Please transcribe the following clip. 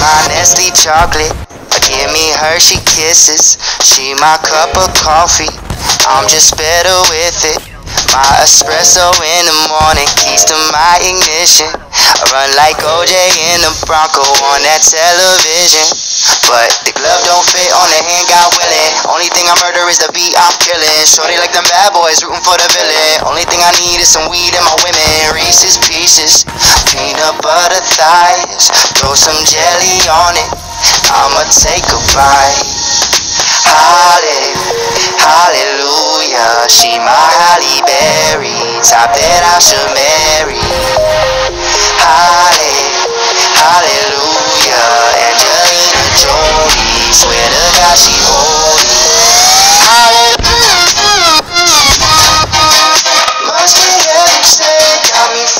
my Nestle chocolate. Give me Hershey kisses. She my cup of coffee. I'm just better with it. My espresso in the morning, keys to my ignition. I run like OJ in the Bronco on that television. But the glove don't fit on the hand, God willing. Only thing I murder is the beat I'm killing. Shorty like them bad boys rooting for the villain. Only thing I need is some weed and my women. Reese's Pieces, peanut butter thighs. Throw some jelly on it, I'ma take a bite. Hallelujah, she my Halle Berry, top that I should marry. Hallelujah, Angelina Jolie, swear to God she holy. Must be every snake, got me